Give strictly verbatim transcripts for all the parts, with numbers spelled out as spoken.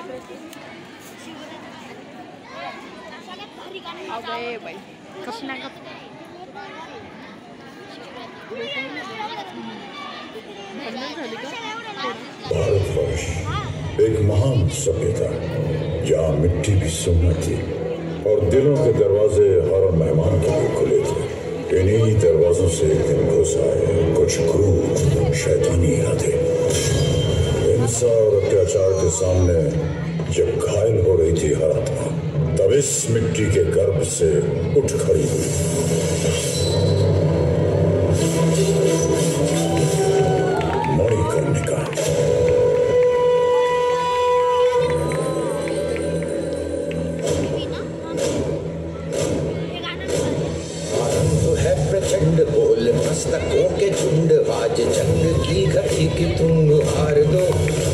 अबे भाई कसना का भारतवर्ष एक महान सभ्यता जहाँ मिट्टी भी सुन्नत थी और दिलों के दरवाजे हर मेहमान के लिए खुले थे। इन्हीं दरवाजों से एक दिन घुस आए कुछ क्रूर शैतानी यादें। हिंसा और अत्याचार के सामने जब घायल हो रही थी हर आत्मा, तब इस मिट्टी के गर्भ से उठ खड़ी हुई। मणिकर्णिका। आरंभ है प्रचंड बोल मस्तकों के झुंड, आज जंग की घड़ी की तुम हार दो।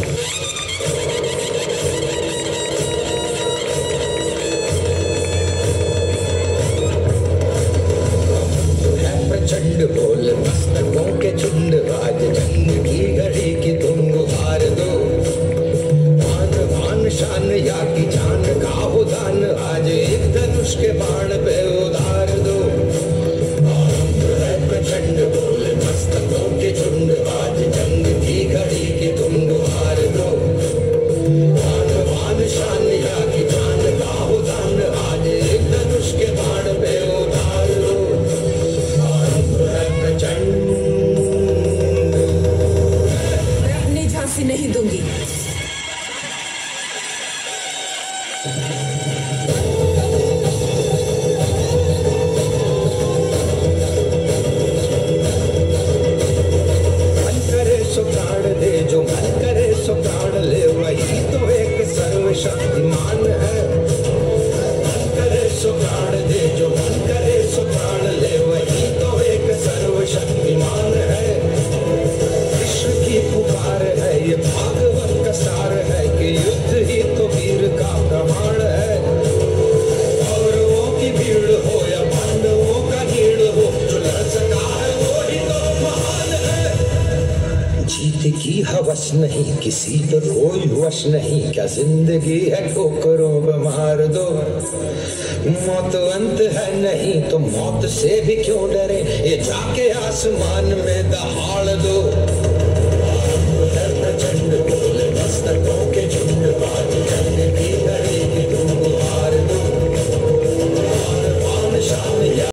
प्रचंड बोल मस्तकों के झुंड, आज जंग की घड़ी की तुम हार दो। मान मान शान या की जान का हो दान, आज एक धनुष के बाण पे उतार दो। आरंभ है प्रचंड बोल मस्तकों के झुंड, आज जंग की घड़ी की तुम हार दो। मान मान शान या की जान का हो दान, आज एक धनुष के बाण पे उतार दो। मैं अपनी झांसी नहीं दूंगी। मन करे सो प्राण दे, जो मन करे सो प्राण ले, वही तो एक सर्वशक्तिमान है। मन करे सो प्राण दे, जो मन करे सो प्राण ले, वही तो एक सर्वशक्तिमान है। कृष्ण की पुकार है, ये भागवत का सार है कि युद्ध ही तो वीर का प्रमाण है। कौरवों की भीड़ हो या पांडवों का नीड़ हो, जो लड़ सका है वो ही तो महान है। जीत की हवस नहीं, किसी पर कोई वश नहीं, क्या जिंदगी है ठोकरों पे मार दो। मौत अंत है नहीं तो मौत से भी क्यों डरे, ये जाके आसमान में दहाड़ दो।